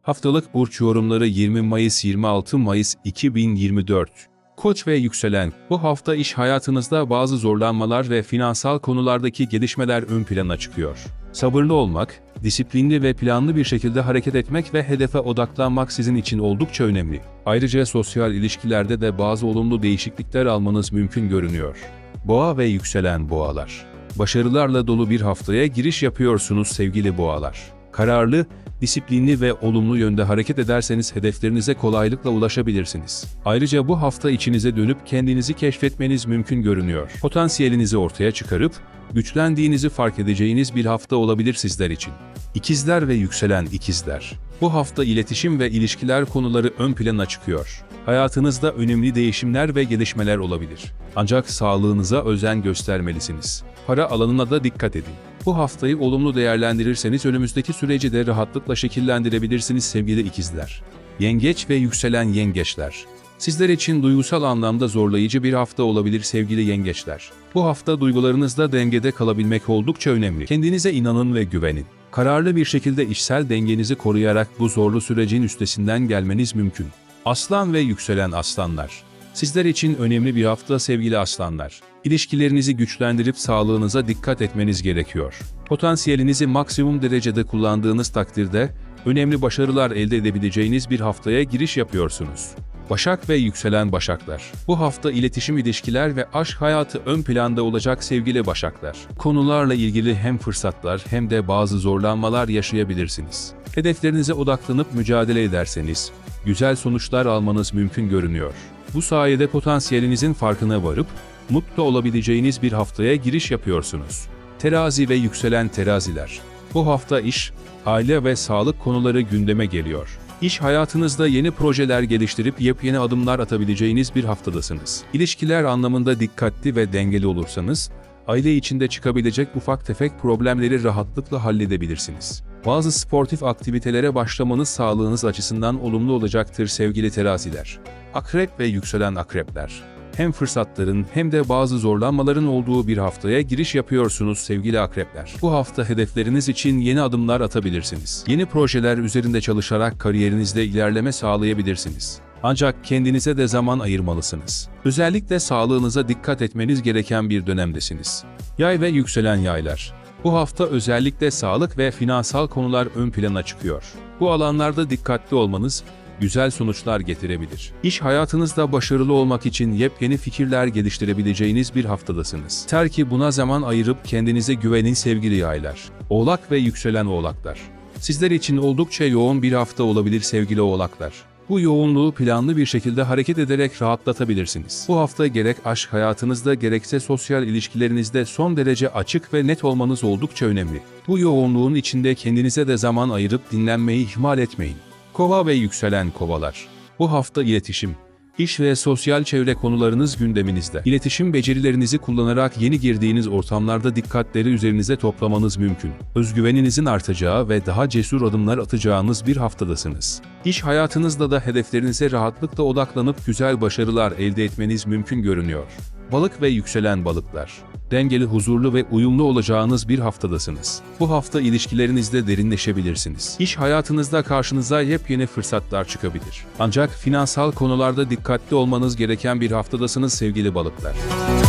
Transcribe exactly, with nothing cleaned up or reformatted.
Haftalık burç yorumları yirmi Mayıs yirmi altı Mayıs iki bin yirmi dört. Koç ve yükselen, bu hafta iş hayatınızda bazı zorlanmalar ve finansal konulardaki gelişmeler ön plana çıkıyor. Sabırlı olmak, disiplinli ve planlı bir şekilde hareket etmek ve hedefe odaklanmak sizin için oldukça önemli. Ayrıca sosyal ilişkilerde de bazı olumlu değişiklikler almanız mümkün görünüyor. Boğa ve yükselen boğalar. Başarılarla dolu bir haftaya giriş yapıyorsunuz sevgili boğalar. Kararlı, disiplinli ve olumlu yönde hareket ederseniz hedeflerinize kolaylıkla ulaşabilirsiniz. Ayrıca bu hafta içinize dönüp kendinizi keşfetmeniz mümkün görünüyor. Potansiyelinizi ortaya çıkarıp, güçlendiğinizi fark edeceğiniz bir hafta olabilir sizler için. İkizler ve yükselen ikizler. Bu hafta iletişim ve ilişkiler konuları ön plana çıkıyor. Hayatınızda önemli değişimler ve gelişmeler olabilir. Ancak sağlığınıza özen göstermelisiniz. Para alanına da dikkat edin. Bu haftayı olumlu değerlendirirseniz önümüzdeki süreci de rahatlıkla şekillendirebilirsiniz sevgili ikizler. Yengeç ve yükselen yengeçler. Sizler için duygusal anlamda zorlayıcı bir hafta olabilir sevgili yengeçler. Bu hafta duygularınızda dengede kalabilmek oldukça önemli. Kendinize inanın ve güvenin. Kararlı bir şekilde içsel dengenizi koruyarak bu zorlu sürecin üstesinden gelmeniz mümkün. Aslan ve yükselen aslanlar. Sizler için önemli bir hafta sevgili aslanlar. İlişkilerinizi güçlendirip sağlığınıza dikkat etmeniz gerekiyor. Potansiyelinizi maksimum derecede kullandığınız takdirde önemli başarılar elde edebileceğiniz bir haftaya giriş yapıyorsunuz. Başak ve yükselen başaklar. Bu hafta iletişim, ilişkiler ve aşk hayatı ön planda olacak sevgili başaklar. Konularla ilgili hem fırsatlar hem de bazı zorlanmalar yaşayabilirsiniz. Hedeflerinize odaklanıp mücadele ederseniz, güzel sonuçlar almanız mümkün görünüyor. Bu sayede potansiyelinizin farkına varıp, mutlu olabileceğiniz bir haftaya giriş yapıyorsunuz. Terazi ve yükselen teraziler. Bu hafta iş, aile ve sağlık konuları gündeme geliyor. İş hayatınızda yeni projeler geliştirip yepyeni adımlar atabileceğiniz bir haftadasınız. İlişkiler anlamında dikkatli ve dengeli olursanız, aile içinde çıkabilecek ufak tefek problemleri rahatlıkla halledebilirsiniz. Bazı sportif aktivitelere başlamanız sağlığınız açısından olumlu olacaktır sevgili teraziler. Akrep ve yükselen akrepler. Hem fırsatların hem de bazı zorlanmaların olduğu bir haftaya giriş yapıyorsunuz sevgili akrepler. Bu hafta hedefleriniz için yeni adımlar atabilirsiniz. Yeni projeler üzerinde çalışarak kariyerinizde ilerleme sağlayabilirsiniz. Ancak kendinize de zaman ayırmalısınız. Özellikle sağlığınıza dikkat etmeniz gereken bir dönemdesiniz. Yay ve yükselen yaylar. Bu hafta özellikle sağlık ve finansal konular ön plana çıkıyor. Bu alanlarda dikkatli olmanız, güzel sonuçlar getirebilir. İş hayatınızda başarılı olmak için yepyeni fikirler geliştirebileceğiniz bir haftadasınız. Yeter ki buna zaman ayırıp kendinize güvenin sevgili yaylar. Oğlak ve yükselen oğlaklar. Sizler için oldukça yoğun bir hafta olabilir sevgili oğlaklar. Bu yoğunluğu planlı bir şekilde hareket ederek rahatlatabilirsiniz. Bu hafta gerek aşk hayatınızda gerekse sosyal ilişkilerinizde son derece açık ve net olmanız oldukça önemli. Bu yoğunluğun içinde kendinize de zaman ayırıp dinlenmeyi ihmal etmeyin. Kova ve yükselen kovalar. Bu hafta iletişim, iş ve sosyal çevre konularınız gündeminizde. İletişim becerilerinizi kullanarak yeni girdiğiniz ortamlarda dikkatleri üzerinize toplamanız mümkün. Özgüveninizin artacağı ve daha cesur adımlar atacağınız bir haftadasınız. İş hayatınızda da hedeflerinize rahatlıkla odaklanıp güzel başarılar elde etmeniz mümkün görünüyor. Balık ve yükselen balıklar. Dengeli, huzurlu ve uyumlu olacağınız bir haftadasınız. Bu hafta ilişkilerinizde derinleşebilirsiniz. İş hayatınızda karşınıza yepyeni fırsatlar çıkabilir. Ancak finansal konularda dikkatli olmanız gereken bir haftadasınız sevgili balıklar.